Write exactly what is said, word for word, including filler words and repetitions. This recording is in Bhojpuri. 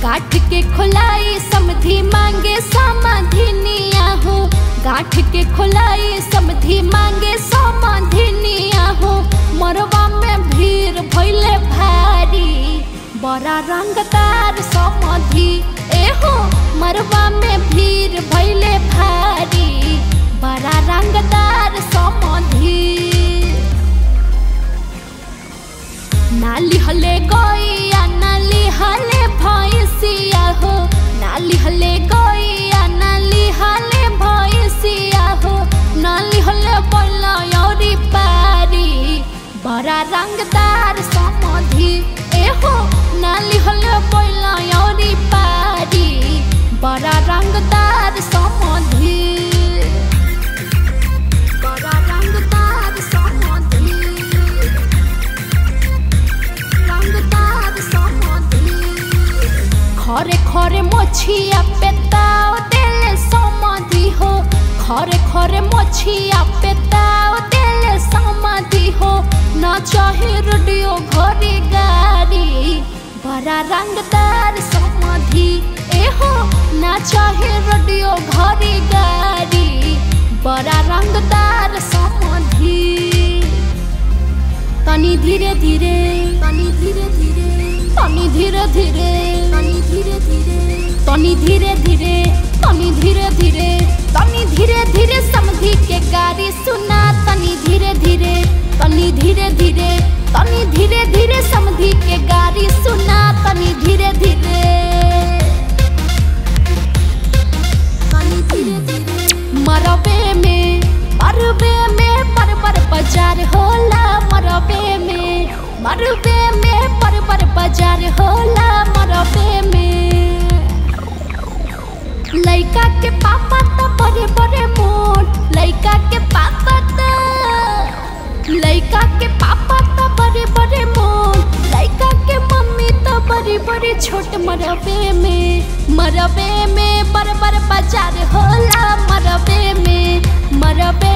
गांठ के खोलाई समधी मांगे समाधिनिया हो। गांठ के खोलाई समधी मांगे समाधिनिया हो। मरवा में भीड़ भइले भारी बड़ा रंगदार समाधि ए हो। मरवा में भीड़ भइले भारी बड़ा रंगदार समाधि। नाली हले गइया नाली हले भैंसिया हो। नाली हले गइया नाली हले भैंसिया हो। नाली हले बैला औरी पारी बड़ा रंगदार समाधि ए हो। नाली हले बैला औरी पारी बड़ा रंगदार समाधि। बड़ा रंगदार समाधि रंगदार समाधि। खरे खरे मोछिया पेताओ देले समाधि हो। खरे खरे मोछिया पेताओ देले समाधि हो। ना चाहे रेडियो घड़ी गाड़ी बड़ा रंगदार समाधि ए हो। ना चाहे रेडियो घड़ी गाड़ी बड़ा रंगदार समाधि। तनी धीरे धीरे तनी धीरे धीरे तनी धीरे धीरे तनी धीरे धीरे तनी धीरे धीरे तनी धीरे धीरे तनी धीरे धीरे समधी के गाड़ी सुना। तनी धीरे धीरे तनी धीरे धीरे तनी धीरे धीरे समधी के गाड़ी सुना। तनी धीरे धीरे तनी धीरे धीरे। मरबे में मरबे में परबर बाजार होला। मरबे में मरबे में परबर बाजार होला। मरबे में लइका के पापा तो बड़े बड़े मोट। लइका के पापा तो लइका के पापा तो बड़े बड़े मोट। लइका के मम्मी तो बड़ी बड़ी छोट। मरबे में मरबे में परबर बाजार होला। मरबे में मरबे